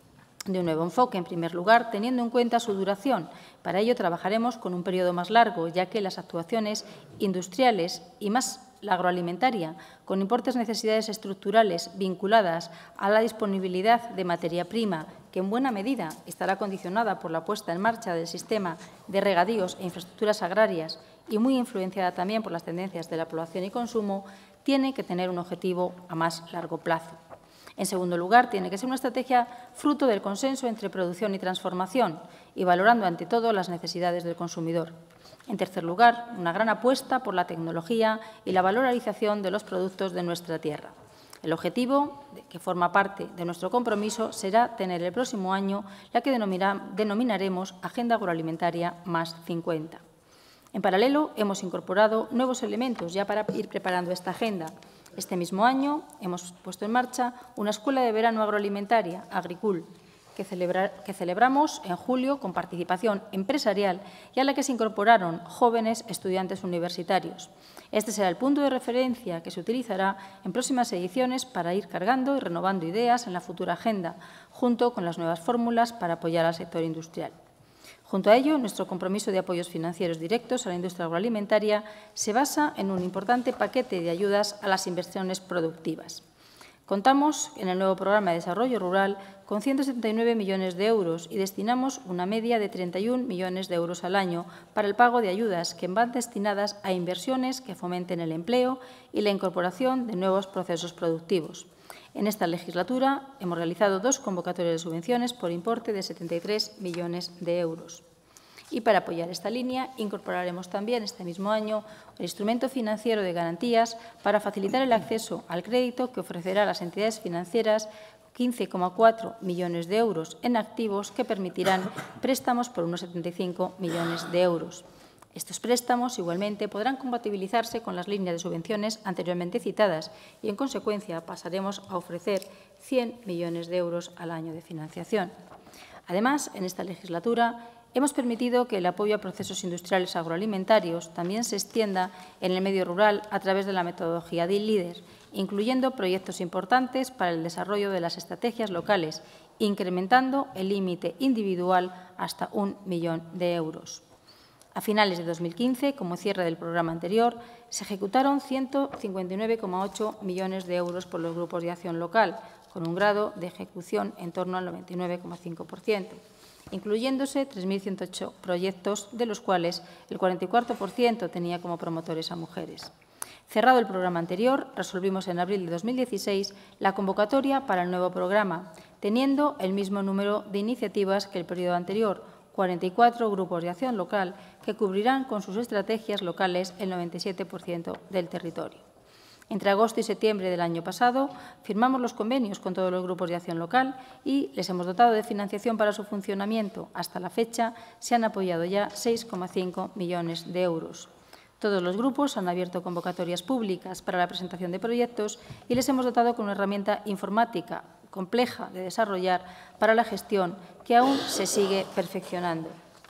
de un nuevo enfoque, en primer lugar, teniendo en cuenta su duración. Para ello trabajaremos con un periodo más largo, ya que las actuaciones industriales y más la agroalimentaria, con importantes necesidades estructurales vinculadas a la disponibilidad de materia prima, que en buena medida estará condicionada por la puesta en marcha del sistema de regadíos e infraestructuras agrarias y muy influenciada también por las tendencias de la población y consumo, tiene que tener un objetivo a más largo plazo. En segundo lugar, tiene que ser una estrategia fruto del consenso entre producción y transformación y valorando ante todo las necesidades del consumidor. En tercer lugar, una gran apuesta por la tecnología y la valorización de los productos de nuestra tierra. El objetivo, que forma parte de nuestro compromiso, será tener el próximo año la que denominaremos Agenda Agroalimentaria más cincuenta. En paralelo, hemos incorporado nuevos elementos ya para ir preparando esta agenda. Este mismo año hemos puesto en marcha una escuela de verano agroalimentaria, Agricul, que, celebra, que celebramos en julio con participación empresarial y a la que se incorporaron jóvenes estudiantes universitarios. Este será el punto de referencia que se utilizará en próximas ediciones para ir cargando y renovando ideas en la futura agenda, junto con las nuevas fórmulas para apoyar al sector industrial. Junto a ello, nuestro compromiso de apoyos financieros directos a la industria agroalimentaria se basa en un importante paquete de ayudas a las inversiones productivas. Contamos en el nuevo Programa de Desarrollo Rural con ciento setenta y nueve millones de euros y destinamos una media de treinta y un millones de euros al año para el pago de ayudas que van destinadas a inversiones que fomenten el empleo y la incorporación de nuevos procesos productivos. En esta legislatura hemos realizado dos convocatorias de subvenciones por importe de setenta y tres millones de euros. Y para apoyar esta línea, incorporaremos también este mismo año el instrumento financiero de garantías para facilitar el acceso al crédito que ofrecerá a las entidades financieras quince coma cuatro millones de euros en activos que permitirán préstamos por unos setenta y cinco millones de euros. Estos préstamos, igualmente, podrán compatibilizarse con las líneas de subvenciones anteriormente citadas y, en consecuencia, pasaremos a ofrecer cien millones de euros al año de financiación. Además, en esta legislatura hemos permitido que el apoyo a procesos industriales agroalimentarios también se extienda en el medio rural a través de la metodología de Leader, incluyendo proyectos importantes para el desarrollo de las estrategias locales, incrementando el límite individual hasta un millón de euros. A finales de dos mil quince, como cierre del programa anterior, se ejecutaron ciento cincuenta y nueve coma ocho millones de euros por los grupos de acción local, con un grado de ejecución en torno al noventa y nueve coma cinco por ciento, incluyéndose tres mil ciento ocho proyectos, de los cuales el cuarenta y cuatro por ciento tenía como promotores a mujeres. Cerrado el programa anterior, resolvimos en abril de dos mil dieciséis la convocatoria para el nuevo programa, teniendo el mismo número de iniciativas que el periodo anterior, cuarenta y cuatro grupos de acción local que cubrirán con sus estrategias locales el noventa y siete por ciento del territorio. Entre agosto y septiembre del año pasado firmamos los convenios con todos los grupos de acción local y les hemos dotado de financiación para su funcionamiento. Hasta la fecha se han apoyado ya seis coma cinco millones de euros. Todos los grupos han abierto convocatorias públicas para la presentación de proyectos y les hemos dotado con una herramienta informática compleja de desarrollar para la gestión que aún se sigue perfeccionando.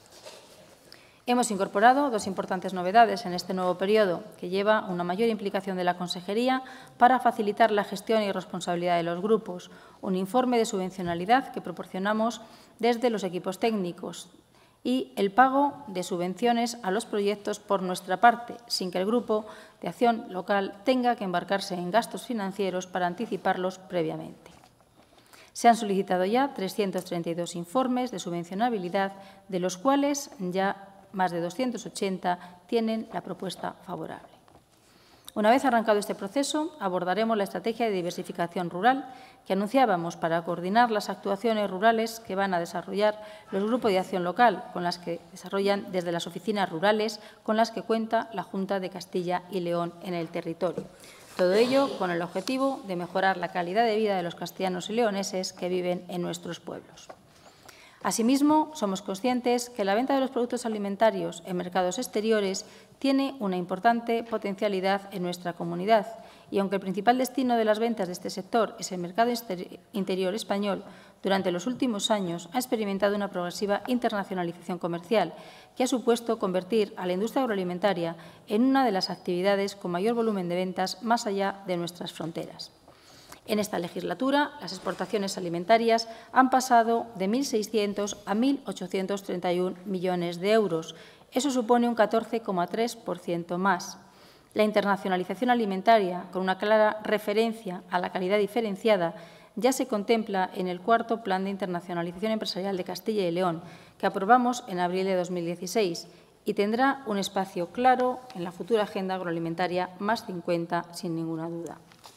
Hemos incorporado dos importantes novedades en este nuevo periodo, que lleva una mayor implicación de la Consejería para facilitar la gestión y responsabilidad de los grupos, un informe de subvencionalidad que proporcionamos desde los equipos técnicos y el pago de subvenciones a los proyectos por nuestra parte, sin que el Grupo de Acción Local tenga que embarcarse en gastos financieros para anticiparlos previamente. Se han solicitado ya trescientos treinta y dos informes de subvencionabilidad, de los cuales ya más de doscientos ochenta tienen la propuesta favorable. Una vez arrancado este proceso, abordaremos la estrategia de diversificación rural que anunciábamos para coordinar las actuaciones rurales que van a desarrollar los grupos de acción local, con las que desarrollan desde las oficinas rurales con las que cuenta la Junta de Castilla y León en el territorio. Todo ello con el objetivo de mejorar la calidad de vida de los castellanos y leoneses que viven en nuestros pueblos. Asimismo, somos conscientes que la venta de los productos alimentarios en mercados exteriores tiene una importante potencialidad en nuestra comunidad y, aunque el principal destino de las ventas de este sector es el mercado interior español, durante los últimos años ha experimentado una progresiva internacionalización comercial que ha supuesto convertir a la industria agroalimentaria en una de las actividades con mayor volumen de ventas más allá de nuestras fronteras. En esta legislatura, las exportaciones alimentarias han pasado de mil seiscientos a mil ochocientos treinta y uno millones de euros. Eso supone un catorce coma tres por ciento más. La internacionalización alimentaria, con una clara referencia a la calidad diferenciada, ya se contempla en el cuarto Plan de Internacionalización Empresarial de Castilla y León, que aprobamos en abril de dos mil dieciséis, y tendrá un espacio claro en la futura Agenda Agroalimentaria más cincuenta, sin ninguna duda.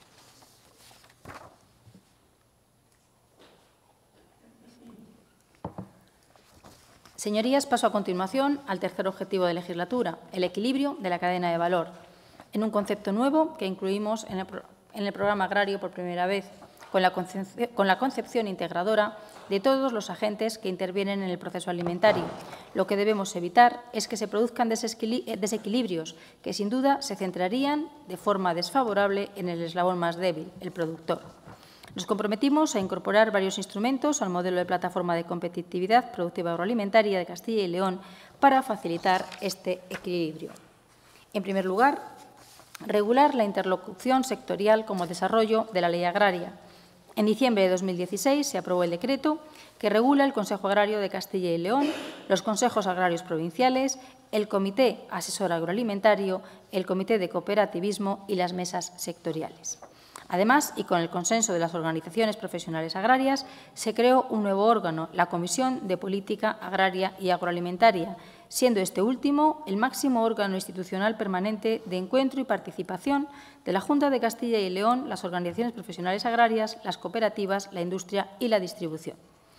Señorías, paso a continuación al tercer objetivo de legislatura, el equilibrio de la cadena de valor, en un concepto nuevo que incluimos en el, pro en el programa agrario por primera vez, con la, con la concepción integradora de todos los agentes que intervienen en el proceso alimentario. Lo que debemos evitar es que se produzcan desequilibrios que, sin duda, se centrarían de forma desfavorable en el eslabón más débil, el productor. Nos comprometimos a incorporar varios instrumentos al modelo de plataforma de competitividad productiva agroalimentaria de Castilla y León para facilitar este equilibrio. En primer lugar, regular la interlocución sectorial como desarrollo de la ley agraria. En diciembre de dos mil dieciséis se aprobó el decreto que regula el Consejo Agrario de Castilla y León, los consejos agrarios provinciales, el Comité Asesor Agroalimentario, el Comité de Cooperativismo y las mesas sectoriales. Además, y con el consenso de las organizaciones profesionales agrarias, se creó un nuevo órgano, la Comisión de Política Agraria y Agroalimentaria, siendo este último el máximo órgano institucional permanente de encuentro y participación de la Junta de Castilla y León, las organizaciones profesionales agrarias, las cooperativas, la industria y la distribución.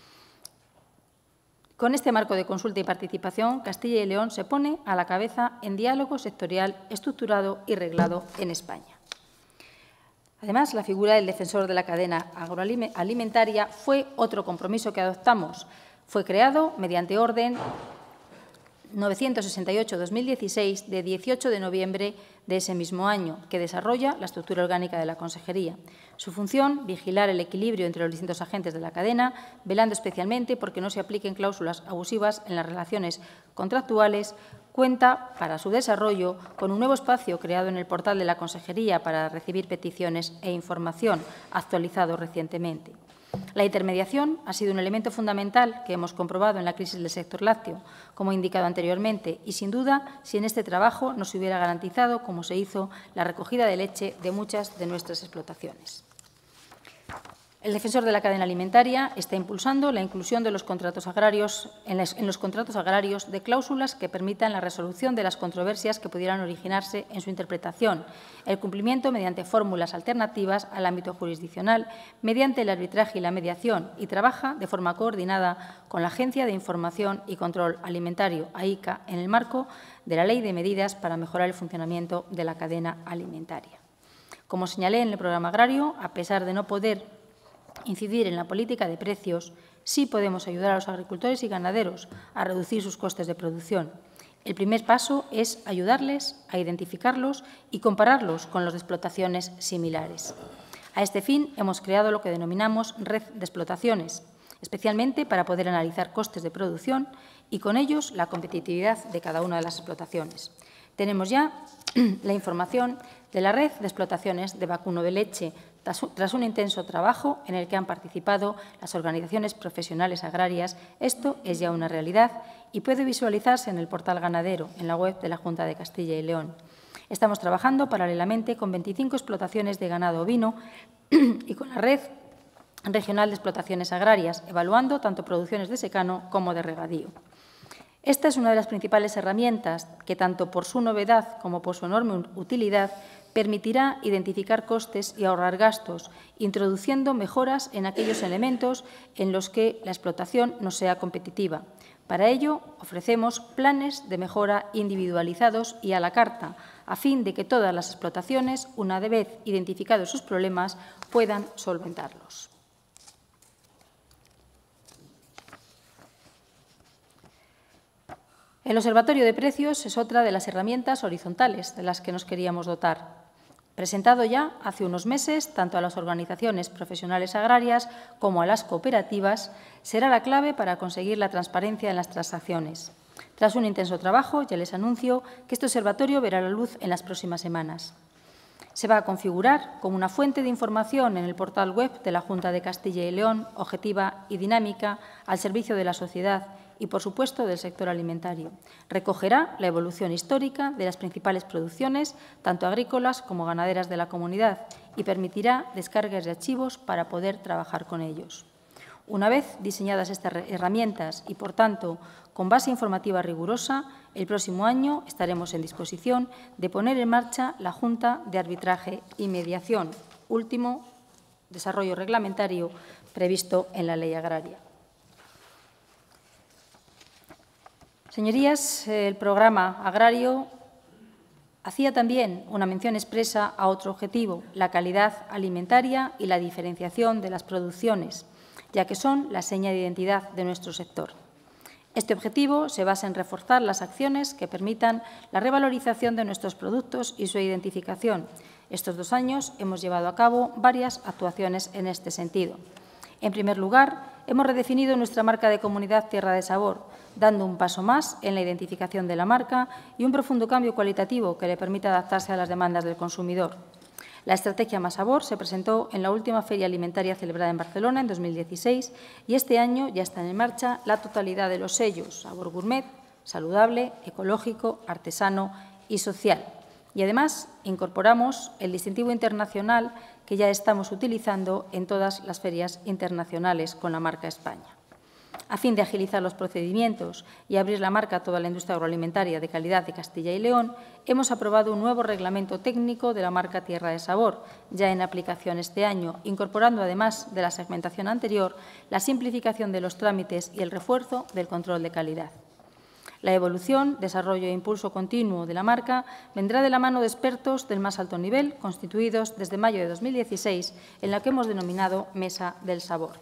Con este marco de consulta y participación, Castilla y León se pone a la cabeza en diálogo sectorial estructurado y reglado en España. Además, la figura del defensor de la cadena agroalimentaria fue otro compromiso que adoptamos. Fue creado mediante orden novecientos sesenta y ocho barra dos mil dieciséis de dieciocho de noviembre de ese mismo año, que desarrolla la estructura orgánica de la Consejería. Su función, vigilar el equilibrio entre los distintos agentes de la cadena, velando especialmente porque no se apliquen cláusulas abusivas en las relaciones contractuales, cuenta, para su desarrollo, con un nuevo espacio creado en el portal de la Consejería para recibir peticiones e información, actualizado recientemente. La intermediación ha sido un elemento fundamental que hemos comprobado en la crisis del sector lácteo, como he indicado anteriormente, y sin duda, si en este trabajo no se hubiera garantizado, como se hizo, la recogida de leche de muchas de nuestras explotaciones. El defensor de la cadena alimentaria está impulsando la inclusión de los contratos agrarios, en, les, en los contratos agrarios de cláusulas que permitan la resolución de las controversias que pudieran originarse en su interpretación, el cumplimiento mediante fórmulas alternativas al ámbito jurisdiccional, mediante el arbitraje y la mediación, y trabaja de forma coordinada con la Agencia de Información y Control Alimentario, A I C A, en el marco de la Ley de Medidas para mejorar el funcionamiento de la cadena alimentaria. Como señalé en el programa agrario, a pesar de no poder incidir en la política de precios, sí podemos ayudar a los agricultores y ganaderos a reducir sus costes de producción. El primer paso es ayudarles a identificarlos y compararlos con los de explotaciones similares. A este fin, hemos creado lo que denominamos red de explotaciones, especialmente para poder analizar costes de producción y, con ellos, la competitividad de cada una de las explotaciones. Tenemos ya la información de la red de explotaciones de vacuno de leche, tras un intenso trabajo en el que han participado las organizaciones profesionales agrarias. Esto es ya una realidad y puede visualizarse en el portal ganadero, en la web de la Junta de Castilla y León. Estamos trabajando paralelamente con veinticinco explotaciones de ganado ovino y con la red regional de explotaciones agrarias, evaluando tanto producciones de secano como de regadío. Esta es una de las principales herramientas que, tanto por su novedad como por su enorme utilidad, permitirá identificar costes y ahorrar gastos, introduciendo mejoras en aquellos elementos en los que la explotación no sea competitiva. Para ello, ofrecemos planes de mejora individualizados y a la carta, a fin de que todas las explotaciones, una vez identificados sus problemas, puedan solventarlos. El Observatorio de Precios es otra de las herramientas horizontales de las que nos queríamos dotar. Presentado ya hace unos meses tanto a las organizaciones profesionales agrarias como a las cooperativas, será la clave para conseguir la transparencia en las transacciones. Tras un intenso trabajo, ya les anuncio que este observatorio verá la luz en las próximas semanas. Se va a configurar como una fuente de información en el portal web de la Junta de Castilla y León, objetiva y dinámica, al servicio de la sociedad y, por supuesto, del sector alimentario. Recogerá la evolución histórica de las principales producciones, tanto agrícolas como ganaderas de la comunidad, y permitirá descargas de archivos para poder trabajar con ellos. Una vez diseñadas estas herramientas y, por tanto, con base informativa rigurosa, el próximo año estaremos en disposición de poner en marcha la Junta de Arbitraje y Mediación, último desarrollo reglamentario previsto en la Ley Agraria. Señorías, el programa agrario hacía también una mención expresa a otro objetivo, la calidad alimentaria y la diferenciación de las producciones, ya que son la seña de identidad de nuestro sector. Este objetivo se basa en reforzar las acciones que permitan la revalorización de nuestros productos y su identificación. Estos dos años hemos llevado a cabo varias actuaciones en este sentido. En primer lugar, hemos redefinido nuestra marca de comunidad Tierra de Sabor, dando un paso más en la identificación de la marca y un profundo cambio cualitativo que le permita adaptarse a las demandas del consumidor. La estrategia Más Sabor se presentó en la última feria alimentaria celebrada en Barcelona en dos mil dieciséis y este año ya están en marcha la totalidad de los sellos Sabor Gourmet, saludable, ecológico, artesano y social. Y además incorporamos el distintivo internacional que ya estamos utilizando en todas las ferias internacionales con la marca España. A fin de agilizar los procedimientos y abrir la marca a toda la industria agroalimentaria de calidad de Castilla y León, hemos aprobado un nuevo reglamento técnico de la marca Tierra de Sabor, ya en aplicación este año, incorporando, además de la segmentación anterior, la simplificación de los trámites y el refuerzo del control de calidad. La evolución, desarrollo e impulso continuo de la marca vendrá de la mano de expertos del más alto nivel, constituidos desde mayo de dos mil dieciséis, en la que hemos denominado Mesa del Sabor.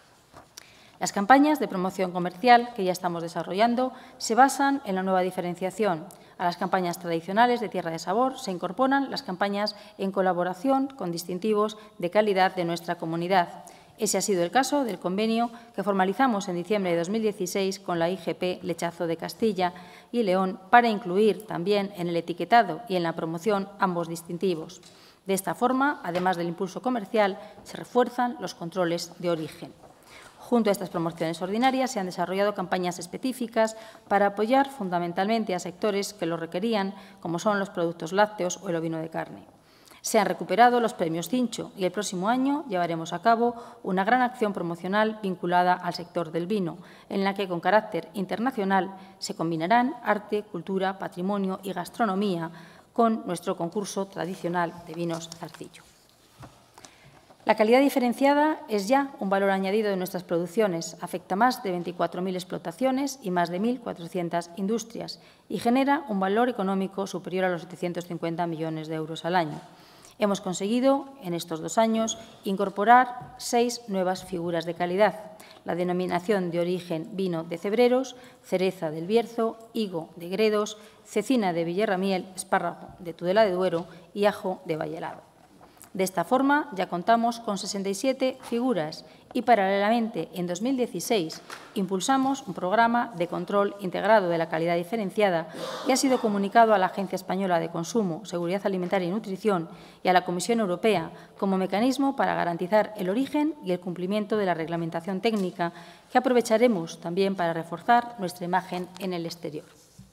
Las campañas de promoción comercial que ya estamos desarrollando se basan en la nueva diferenciación. A las campañas tradicionales de Tierra de Sabor se incorporan las campañas en colaboración con distintivos de calidad de nuestra comunidad. Ese ha sido el caso del convenio que formalizamos en diciembre de dos mil dieciséis con la I G P Lechazo de Castilla y León para incluir también en el etiquetado y en la promoción ambos distintivos. De esta forma, además del impulso comercial, se refuerzan los controles de origen. Junto a estas promociones ordinarias, se han desarrollado campañas específicas para apoyar fundamentalmente a sectores que lo requerían, como son los productos lácteos o el ovino de carne. Se han recuperado los premios Cincho y el próximo año llevaremos a cabo una gran acción promocional vinculada al sector del vino, en la que con carácter internacional se combinarán arte, cultura, patrimonio y gastronomía con nuestro concurso tradicional de vinos Zarcillo. La calidad diferenciada es ya un valor añadido de nuestras producciones, afecta a más de veinticuatro mil explotaciones y más de mil cuatrocientas industrias y genera un valor económico superior a los setecientos cincuenta millones de euros al año. Hemos conseguido, en estos dos años, incorporar seis nuevas figuras de calidad: la denominación de origen vino de Cebreros, cereza del Bierzo, higo de Gredos, cecina de Villarramiel, espárrago de Tudela de Duero y ajo de Valleelado. De esta forma, ya contamos con sesenta y siete figuras y, paralelamente, en dos mil dieciséis, impulsamos un programa de control integrado de la calidad diferenciada que ha sido comunicado a la Agencia Española de Consumo, Seguridad Alimentaria y Nutrición y a la Comisión Europea como mecanismo para garantizar el origen y el cumplimiento de la reglamentación técnica, que aprovecharemos también para reforzar nuestra imagen en el exterior.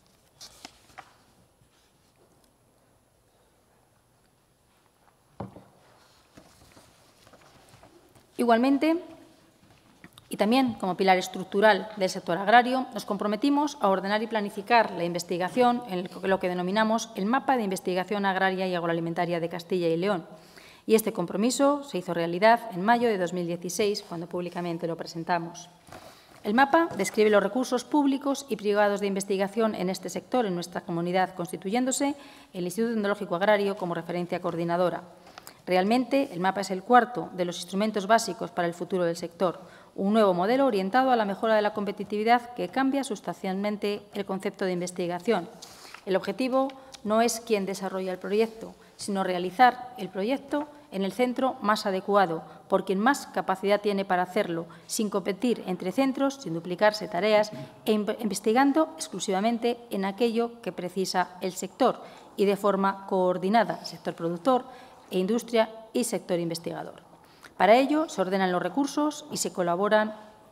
Igualmente, y también como pilar estructural del sector agrario, nos comprometimos a ordenar y planificar la investigación en lo que denominamos el Mapa de Investigación Agraria y Agroalimentaria de Castilla y León. Y este compromiso se hizo realidad en mayo de dos mil dieciséis, cuando públicamente lo presentamos. El mapa describe los recursos públicos y privados de investigación en este sector en nuestra comunidad, constituyéndose el Instituto Tecnológico Agrario como referencia coordinadora. Realmente, el mapa es el cuarto de los instrumentos básicos para el futuro del sector, un nuevo modelo orientado a la mejora de la competitividad que cambia sustancialmente el concepto de investigación. El objetivo no es quién desarrolla el proyecto, sino realizar el proyecto en el centro más adecuado, por quien más capacidad tiene para hacerlo, sin competir entre centros, sin duplicarse tareas e investigando exclusivamente en aquello que precisa el sector y de forma coordinada, sector productor, e industria y sector investigador. Para ello, se ordenan los recursos y se colaboran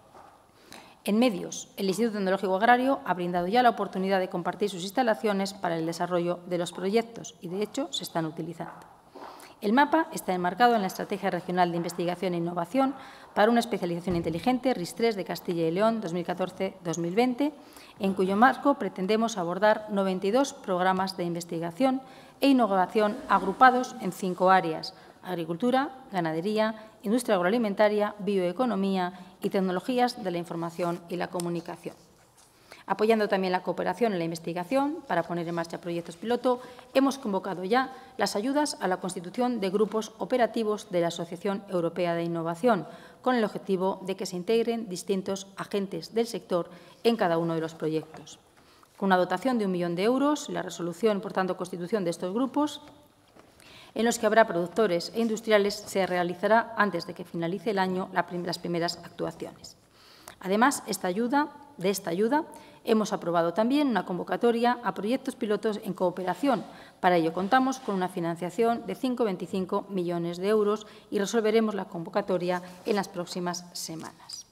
en medios. El Instituto Tecnológico Agrario ha brindado ya la oportunidad de compartir sus instalaciones para el desarrollo de los proyectos y, de hecho, se están utilizando. El mapa está enmarcado en la Estrategia Regional de Investigación e Innovación para una especialización inteligente R I S tres de Castilla y León dos mil catorce dos mil veinte, en cuyo marco pretendemos abordar noventa y dos programas de investigación e innovación agrupados en cinco áreas: agricultura, ganadería, industria agroalimentaria, bioeconomía y tecnologías de la información y la comunicación. Apoyando también la cooperación en la investigación para poner en marcha proyectos piloto, hemos convocado ya las ayudas a la constitución de grupos operativos de la Asociación Europea de Innovación, con el objetivo de que se integren distintos agentes del sector en cada uno de los proyectos. Con una dotación de un millón de euros, la resolución, por tanto, constitución de estos grupos, en los que habrá productores e industriales, se realizará antes de que finalice el año las primeras actuaciones. Además, esta ayuda, de esta ayuda, hemos aprobado también una convocatoria a proyectos pilotos en cooperación. Para ello, contamos con una financiación de cinco coma veinticinco millones de euros y resolveremos la convocatoria en las próximas semanas.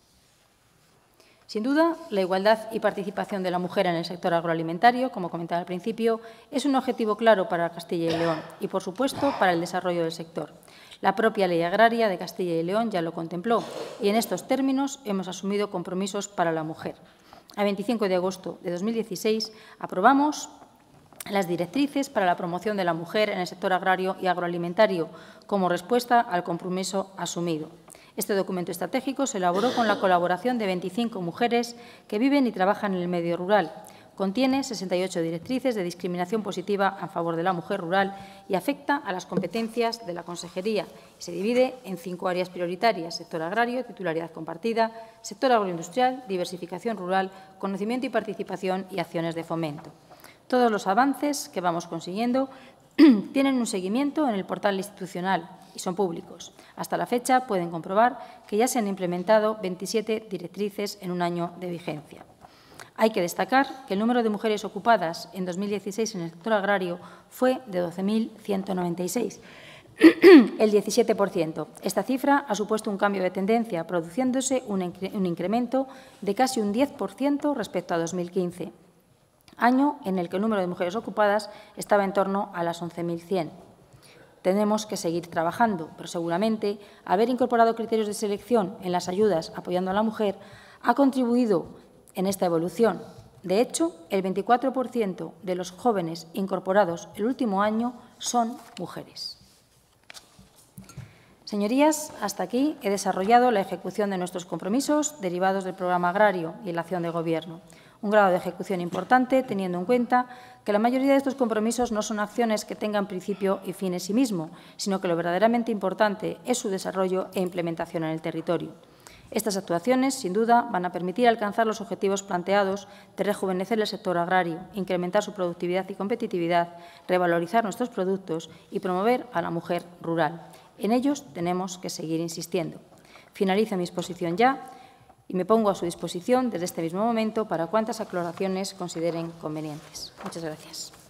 Sin duda, la igualdad y participación de la mujer en el sector agroalimentario, como comentaba al principio, es un objetivo claro para Castilla y León y, por supuesto, para el desarrollo del sector. La propia Ley Agraria de Castilla y León ya lo contempló y, en estos términos, hemos asumido compromisos para la mujer. A veinticinco de agosto de dos mil dieciséis aprobamos las directrices para la promoción de la mujer en el sector agrario y agroalimentario como respuesta al compromiso asumido. Este documento estratégico se elaboró con la colaboración de veinticinco mujeres que viven y trabajan en el medio rural. Contiene sesenta y ocho directrices de discriminación positiva a favor de la mujer rural y afecta a las competencias de la Consejería. Se divide en cinco áreas prioritarias: sector agrario, titularidad compartida, sector agroindustrial, diversificación rural, conocimiento y participación y acciones de fomento. Todos los avances que vamos consiguiendo tienen un seguimiento en el portal institucional y son públicos. Hasta la fecha pueden comprobar que ya se han implementado veintisiete directrices en un año de vigencia. Hay que destacar que el número de mujeres ocupadas en dos mil dieciséis en el sector agrario fue de doce mil ciento noventa y seis, el diecisiete por ciento. Esta cifra ha supuesto un cambio de tendencia, produciéndose un incremento de casi un diez por ciento respecto a dos mil quince, año en el que el número de mujeres ocupadas estaba en torno a las once mil cien. Tendremos que seguir trabajando, pero seguramente haber incorporado criterios de selección en las ayudas apoyando a la mujer ha contribuido en esta evolución. De hecho, el veinticuatro por ciento de los jóvenes incorporados el último año son mujeres. Señorías, hasta aquí he desarrollado la ejecución de nuestros compromisos derivados del programa agrario y la acción de Gobierno. Un grado de ejecución importante, teniendo en cuenta que la mayoría de estos compromisos no son acciones que tengan principio y fin en sí mismo, sino que lo verdaderamente importante es su desarrollo e implementación en el territorio. Estas actuaciones, sin duda, van a permitir alcanzar los objetivos planteados de rejuvenecer el sector agrario, incrementar su productividad y competitividad, revalorizar nuestros productos y promover a la mujer rural. En ellos tenemos que seguir insistiendo. Finalizo mi exposición ya y me pongo a su disposición desde este mismo momento para cuantas aclaraciones consideren convenientes. Muchas gracias.